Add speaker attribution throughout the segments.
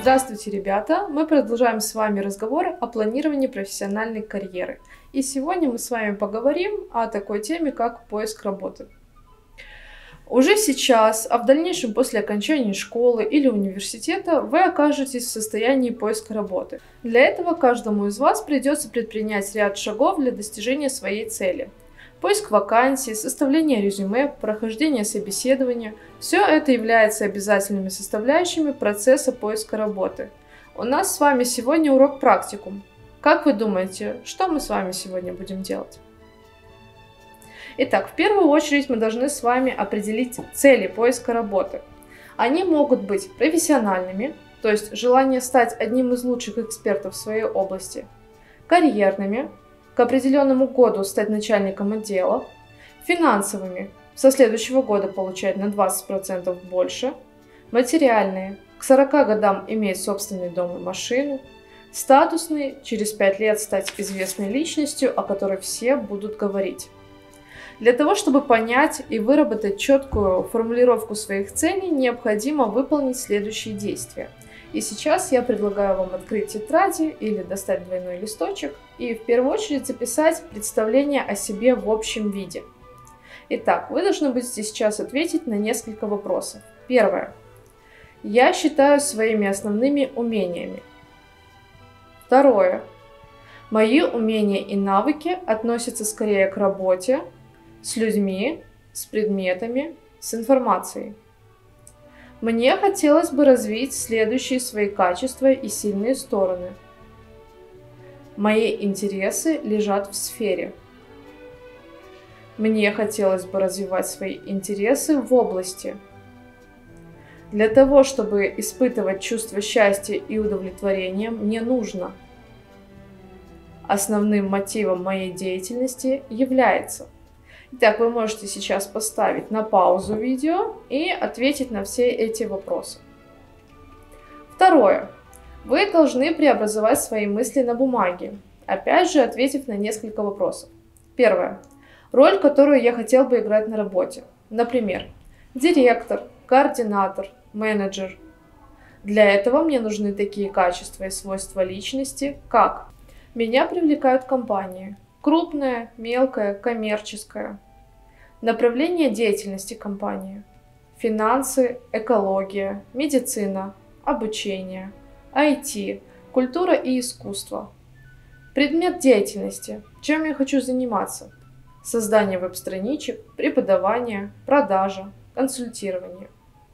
Speaker 1: Здравствуйте, ребята! Мы продолжаем с вами разговор о планировании профессиональной карьеры. И сегодня мы с вами поговорим о такой теме, как поиск работы. Уже сейчас, а в дальнейшем после окончания школы или университета, вы окажетесь в состоянии поиска работы. Для этого каждому из вас придется предпринять ряд шагов для достижения своей цели. Поиск вакансий, составление резюме, прохождение собеседования – все это является обязательными составляющими процесса поиска работы. У нас с вами сегодня урок практикум. Как вы думаете, что мы с вами сегодня будем делать? Итак, в первую очередь мы должны с вами определить цели поиска работы. Они могут быть профессиональными, то есть желание стать одним из лучших экспертов в своей области, карьерными, к определенному году стать начальником отдела, финансовыми, со следующего года получать на 20% больше, материальные, к 40 годам иметь собственный дом и машину, статусные, через 5 лет стать известной личностью, о которой все будут говорить. Для того, чтобы понять и выработать четкую формулировку своих целей, необходимо выполнить следующие действия. И сейчас я предлагаю вам открыть тетради или достать двойной листочек и в первую очередь записать представление о себе в общем виде. Итак, вы должны будете сейчас ответить на несколько вопросов. Первое. Я считаю своими основными умениями. Второе. Мои умения и навыки относятся скорее к работе, с людьми, с предметами, с информацией. Мне хотелось бы развить следующие свои качества и сильные стороны. Мои интересы лежат в сфере. Мне хотелось бы развивать свои интересы в области. Для того, чтобы испытывать чувство счастья и удовлетворения, мне нужно. Основным мотивом моей деятельности является. Итак, вы можете сейчас поставить на паузу видео и ответить на все эти вопросы. Второе. Вы должны преобразовать свои мысли на бумаге, опять же ответив на несколько вопросов. Первое. Роль, которую я хотел бы играть на работе. Например, директор, координатор, менеджер. Для этого мне нужны такие качества и свойства личности, как меня привлекают компании. Крупная, мелкая, коммерческая. Направление деятельности компании. Финансы, экология, медицина, обучение, IT, культура и искусство. Предмет деятельности. Чем я хочу заниматься? Создание веб-страничек, преподавание, продажа, консультирование.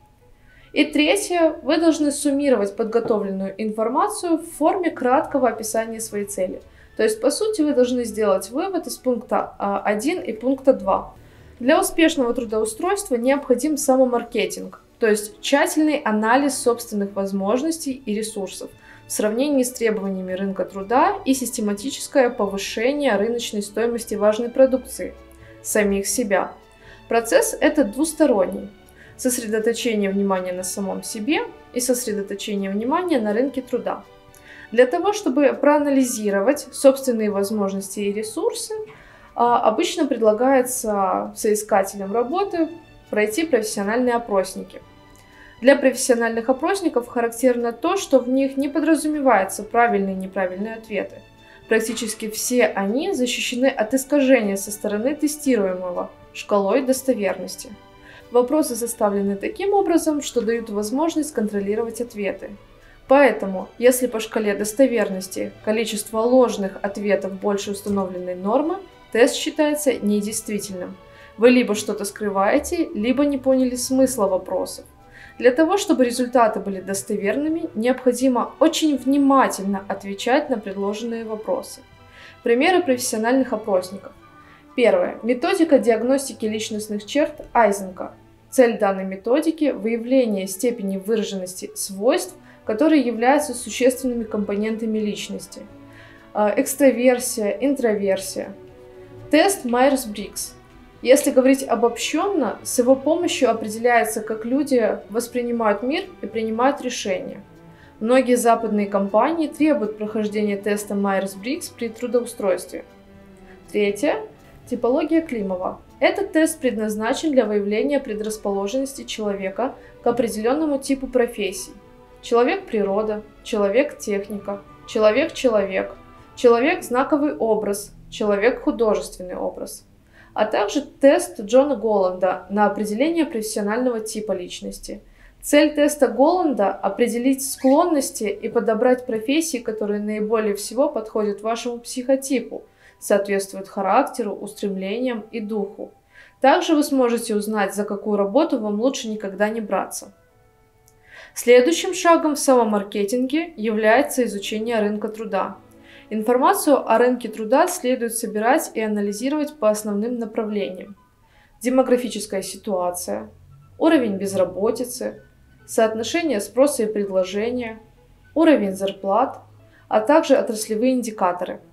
Speaker 1: И третье. Вы должны суммировать подготовленную информацию в форме краткого описания своей цели. То есть, по сути, вы должны сделать вывод из пункта 1 и пункта 2. Для успешного трудоустройства необходим самомаркетинг, то есть тщательный анализ собственных возможностей и ресурсов в сравнении с требованиями рынка труда и систематическое повышение рыночной стоимости важной продукции, самих себя. Процесс этот двусторонний. Сосредоточение внимания на самом себе и сосредоточение внимания на рынке труда. Для того, чтобы проанализировать собственные возможности и ресурсы, обычно предлагается соискателям работы пройти профессиональные опросники. Для профессиональных опросников характерно то, что в них не подразумеваются правильные и неправильные ответы. Практически все они защищены от искажения со стороны тестируемого шкалой достоверности. Вопросы составлены таким образом, что дают возможность контролировать ответы. Поэтому, если по шкале достоверности количество ложных ответов больше установленной нормы, тест считается недействительным. Вы либо что-то скрываете, либо не поняли смысла вопросов. Для того, чтобы результаты были достоверными, необходимо очень внимательно отвечать на предложенные вопросы. Примеры профессиональных опросников. Первое. Методика диагностики личностных черт Айзенка. Цель данной методики – выявление степени выраженности свойств, которые являются существенными компонентами личности. Экстраверсия, интроверсия. Тест Майерс-Бриггс. Если говорить обобщенно, с его помощью определяется, как люди воспринимают мир и принимают решения. Многие западные компании требуют прохождения теста Майерс-Бриггс при трудоустройстве. Третье. Типология Климова. Этот тест предназначен для выявления предрасположенности человека к определенному типу профессий. человек-природа, человек-техника, человек-человек, человек-знаковый образ, человек-художественный образ, а также тест Джона Голланда на определение профессионального типа личности. Цель теста Голланда – определить склонности и подобрать профессии, которые наиболее всего подходят вашему психотипу, соответствуют характеру, устремлениям и духу. Также вы сможете узнать, за какую работу вам лучше никогда не браться. Следующим шагом в самомаркетинге является изучение рынка труда. Информацию о рынке труда следует собирать и анализировать по основным направлениям: демографическая ситуация, уровень безработицы, соотношение спроса и предложения, уровень зарплат, а также отраслевые индикаторы.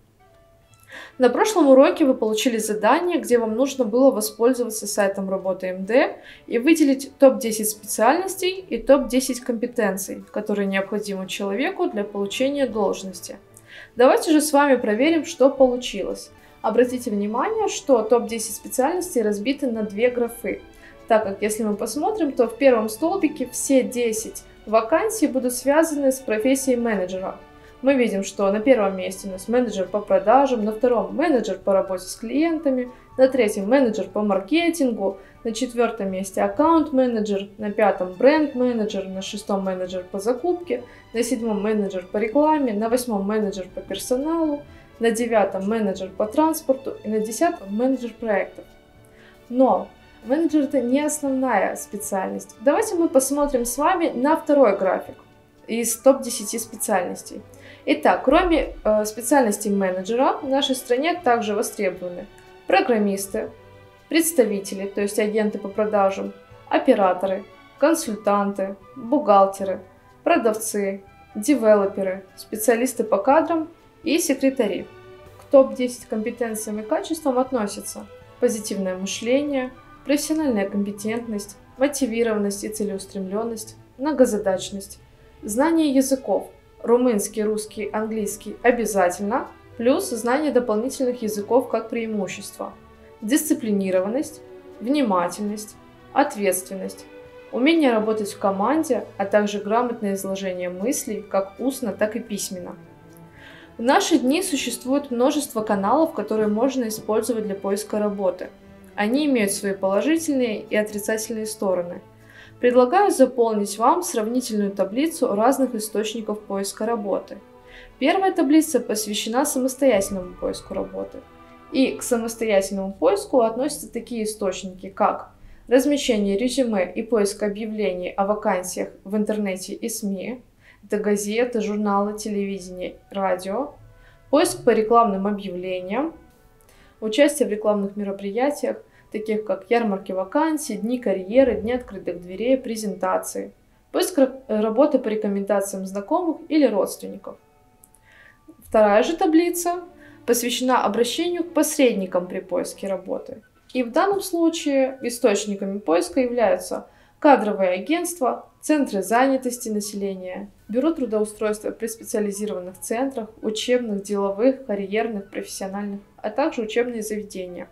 Speaker 1: На прошлом уроке вы получили задание, где вам нужно было воспользоваться сайтом Работа.МД и выделить топ-10 специальностей и топ-10 компетенций, которые необходимы человеку для получения должности. Давайте же с вами проверим, что получилось. Обратите внимание, что топ-10 специальностей разбиты на две графы, так как если мы посмотрим, то в первом столбике все 10 вакансий будут связаны с профессией менеджера. Мы видим, что на первом месте у нас менеджер по продажам, на втором менеджер по работе с клиентами, на третьем менеджер по маркетингу, на четвертом месте аккаунт-менеджер, на пятом бренд-менеджер, на шестом менеджер по закупке, на седьмом менеджер по рекламе, на восьмом менеджер по персоналу, на девятом менеджер по транспорту и на десятом менеджер проектов. Но менеджер – это не основная специальность. Давайте мы посмотрим с вами на второй график из топ-10 специальностей. Итак, кроме специальностей менеджера, в нашей стране также востребованы программисты, представители, то есть агенты по продажам, операторы, консультанты, бухгалтеры, продавцы, девелоперы, специалисты по кадрам и секретари. К топ-10 компетенциям и качествам относятся позитивное мышление, профессиональная компетентность, мотивированность и целеустремленность, многозадачность, знание языков, румынский, русский, английский обязательно, плюс знание дополнительных языков как преимущество, дисциплинированность, внимательность, ответственность, умение работать в команде, а также грамотное изложение мыслей как устно, так и письменно. В наши дни существует множество каналов, которые можно использовать для поиска работы. Они имеют свои положительные и отрицательные стороны. Предлагаю заполнить вам сравнительную таблицу разных источников поиска работы. Первая таблица посвящена самостоятельному поиску работы. И к самостоятельному поиску относятся такие источники, как размещение резюме и поиск объявлений о вакансиях в интернете и СМИ, это газеты, журналы, телевидение, радио, поиск по рекламным объявлениям, участие в рекламных мероприятиях, таких как ярмарки вакансий, дни карьеры, дни открытых дверей, презентации, поиск работы по рекомендациям знакомых или родственников. Вторая же таблица посвящена обращению к посредникам при поиске работы. И в данном случае источниками поиска являются кадровые агентства, центры занятости населения, бюро трудоустройства при специализированных центрах, учебных, деловых, карьерных, профессиональных, а также учебные заведения.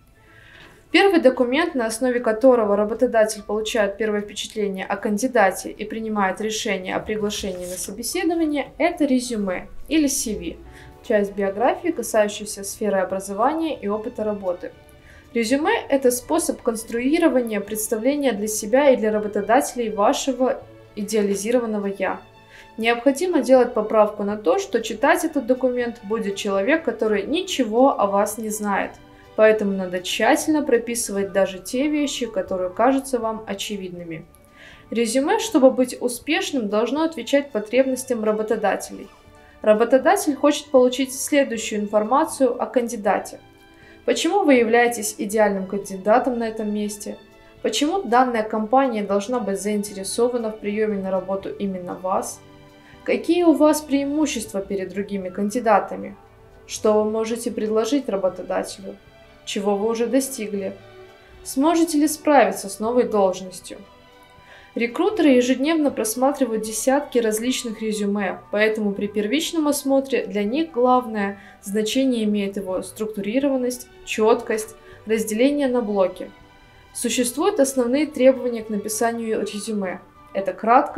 Speaker 1: Первый документ, на основе которого работодатель получает первое впечатление о кандидате и принимает решение о приглашении на собеседование, это резюме или CV, часть биографии, касающаяся сферы образования и опыта работы. Резюме – это способ конструирования представления для себя и для работодателей вашего идеализированного «я». Необходимо делать поправку на то, что читать этот документ будет человек, который ничего о вас не знает. Поэтому надо тщательно прописывать даже те вещи, которые кажутся вам очевидными. Резюме, чтобы быть успешным, должно отвечать потребностям работодателей. Работодатель хочет получить следующую информацию о кандидате. Почему вы являетесь идеальным кандидатом на этом месте? Почему данная компания должна быть заинтересована в приеме на работу именно вас? Какие у вас преимущества перед другими кандидатами? Что вы можете предложить работодателю? Чего вы уже достигли? Сможете ли справиться с новой должностью? Рекрутеры ежедневно просматривают десятки различных резюме, поэтому при первичном осмотре для них главное значение имеет его структурированность, четкость, разделение на блоки. Существуют основные требования к написанию резюме. Это краткость,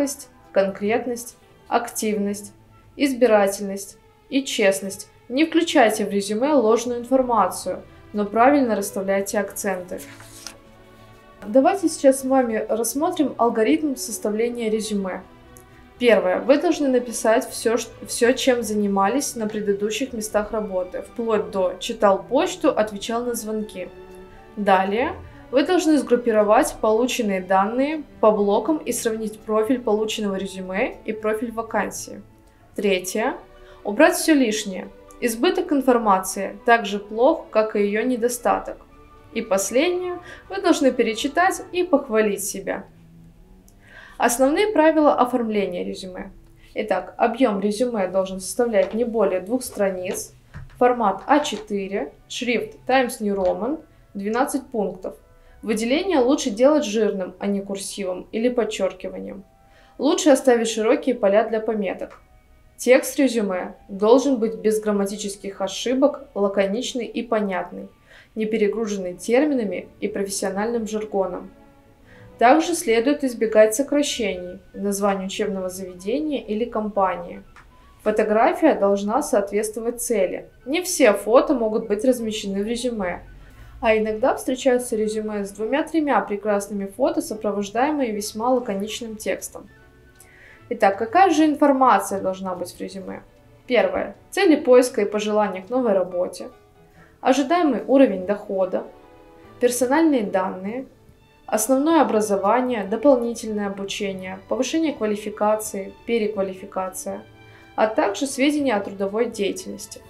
Speaker 1: конкретность, активность, избирательность и честность. Не включайте в резюме ложную информацию, но правильно расставляйте акценты. Давайте сейчас с вами рассмотрим алгоритм составления резюме. Первое. Вы должны написать все, чем занимались на предыдущих местах работы, вплоть до читал почту, отвечал на звонки. Далее. Вы должны сгруппировать полученные данные по блокам и сравнить профиль полученного резюме и профиль вакансии. Третье. Убрать все лишнее. Избыток информации так же плох, как и ее недостаток. И последнее. Вы должны перечитать и похвалить себя. Основные правила оформления резюме. Итак, объем резюме должен составлять не более 2 страниц, формат А4, шрифт Times New Roman, 12 пунктов. Выделение лучше делать жирным, а не курсивом или подчеркиванием. Лучше оставить широкие поля для пометок. Текст резюме должен быть без грамматических ошибок, лаконичный и понятный, не перегруженный терминами и профессиональным жаргоном. Также следует избегать сокращений, названия учебного заведения или компании. Фотография должна соответствовать цели. Не все фото могут быть размещены в резюме, а иногда встречаются резюме с 2-3 прекрасными фото, сопровождаемые весьма лаконичным текстом. Итак, какая же информация должна быть в резюме? Первое. Цели поиска и пожелания к новой работе. Ожидаемый уровень дохода. Персональные данные. Основное образование, дополнительное обучение, повышение квалификации, переквалификация, а также сведения о трудовой деятельности.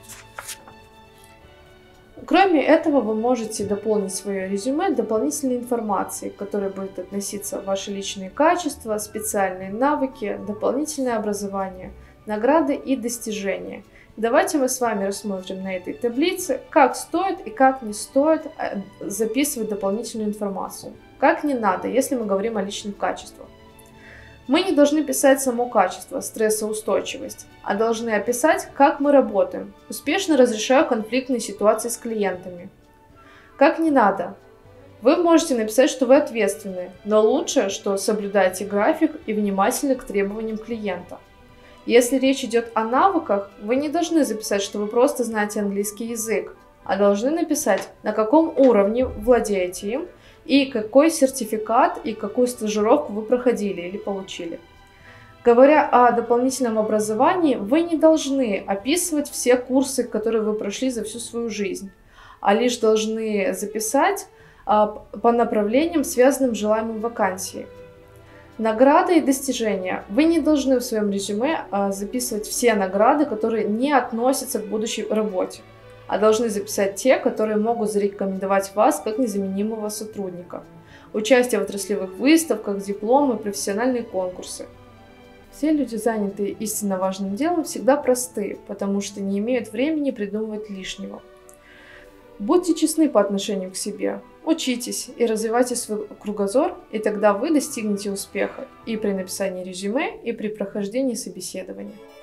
Speaker 1: Кроме этого, вы можете дополнить свое резюме дополнительной информацией, к которой будет относиться ваши личные качества, специальные навыки, дополнительное образование, награды и достижения. Давайте мы с вами рассмотрим на этой таблице, как стоит и как не стоит записывать дополнительную информацию. Как не надо, если мы говорим о личных качествах. Мы не должны писать само качество, стрессоустойчивость, а должны описать, как мы работаем. Успешно разрешаю конфликтные ситуации с клиентами. Как не надо. Вы можете написать, что вы ответственны, но лучше, что соблюдаете график и внимательны к требованиям клиента. Если речь идет о навыках, вы не должны записать, что вы просто знаете английский язык, а должны написать, на каком уровне владеете им, и какой сертификат и какую стажировку вы проходили или получили. Говоря о дополнительном образовании, вы не должны описывать все курсы, которые вы прошли за всю свою жизнь, а лишь должны записать по направлениям, связанным с желаемой вакансией. Награды и достижения. Вы не должны в своем резюме записывать все награды, которые не относятся к будущей работе, а должны записать те, которые могут зарекомендовать вас как незаменимого сотрудника. Участие в отраслевых выставках, дипломы, профессиональные конкурсы. Все люди, занятые истинно важным делом, всегда просты, потому что не имеют времени придумывать лишнего. Будьте честны по отношению к себе, учитесь и развивайте свой кругозор, и тогда вы достигнете успеха и при написании резюме, и при прохождении собеседования.